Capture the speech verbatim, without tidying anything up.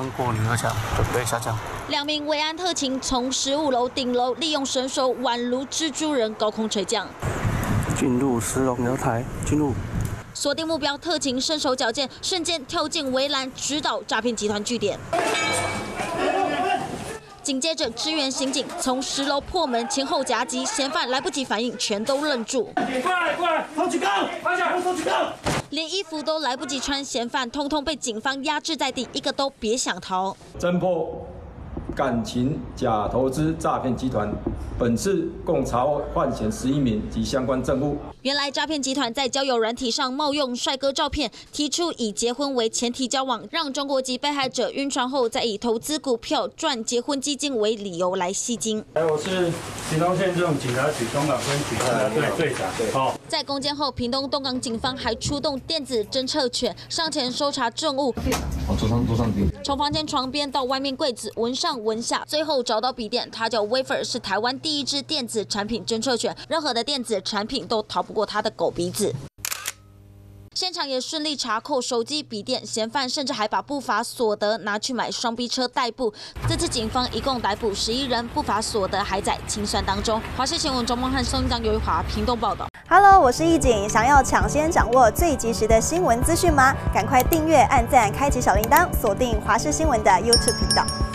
穿过女儿墙，准备下降。 两名维安特勤从十五楼顶楼利用绳索宛如蜘蛛人高空垂降， 进入十楼鸟台，进入。 锁定目标，特勤身手矫健，瞬间跳进围栏，指导诈骗集团据点。紧接着，支援刑警从十楼破门前后夹击，嫌犯来不及反应，全都愣住。 过来，过来，手举高，放下，手举高。 连衣服都来不及穿，嫌犯通通被警方压制在地，一个都别想逃。 侦破感情假投资诈骗集团，本次共查获犯嫌十一名及相关证物。 原来诈骗集团在交友软体上冒用帅哥照片，提出以结婚为前提交往，让中国籍被害者晕船后，再以投资股票赚结婚基金为理由来吸金。 哎，我是屏东县这种警察局东港分局的队队长。好， 在攻坚后，屏东东港警方还出动电子侦测犬上前搜查证物， 哦，桌上桌上丢。 从房间床边到外面柜子，闻上闻下，最后找到笔电，它叫 Wafer， 是台湾第一支电子产品侦测犬，任何的电子产品都逃不过它的狗鼻子。现场也顺利查扣手机、笔电，嫌犯甚至还把不法所得拿去买双 B 车代步。这次警方一共逮捕十一人，不法所得还在清算当中。华视新闻周梦汉、宋一章、尤玉华屏东报道。 Hello， 我是易景，想要抢先掌握最及时的新闻资讯吗？赶快订阅、按赞、开启小铃铛，锁定华视新闻的 YouTube 频道。